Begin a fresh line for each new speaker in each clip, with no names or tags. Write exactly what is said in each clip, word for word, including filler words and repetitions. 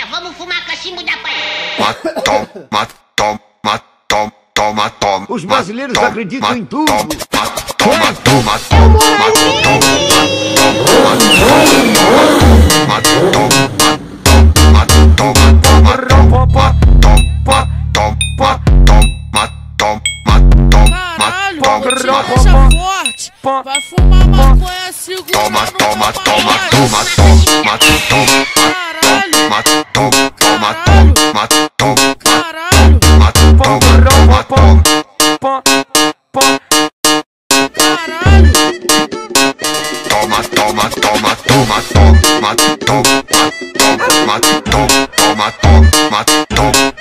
vamos fumar cachimbo da pai.
Toma, toma, toma, toma, toma.
Os brasileiros acreditam em tudo.
Toma, toma, toma,
Caralho, marcha forte. Vai fumar maconha, segura.
toma, toma, toma,
toma,
toma, toma,
caralho,
toma, toma,
caralho,
toma,
caralho,
toma, toma,
caralho.
toma, toma, toma, toma, toma, toma, toma, toma, toma, toma, toma.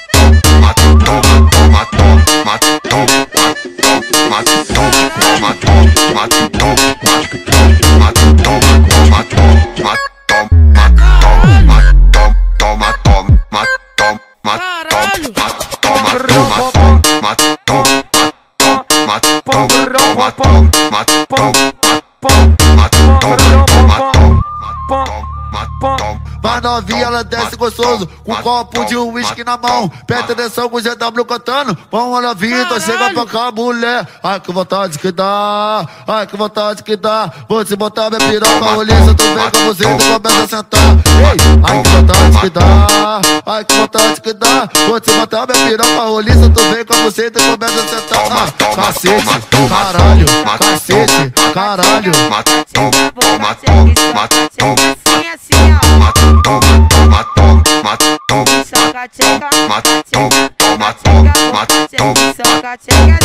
Vai novinha, ela desce gostoso, com um copo de uísque na mão. Presta atenção com o G W cantando. Vamos novinha, então chega pra cá, mulher. Ai que vontade que dá, ai que vontade que dá. Vou te botar minha piroca, roliça, tu vem com você e tu começa a sentar. Ei, ai que vontade que dá, ai que vontade que dá. Vou te botar minha piroca, roliça, tu vem com você e tu começa a sentar. Ah, cacete, caralho, cacete, caralho.
Toma, toma, toma,
Assim, assim, ó.
toma, toma, toma, toma,
Soca, tcheca,
toma,
tcheca,
toma,
tcheca,
toma,
tcheca, tcheca,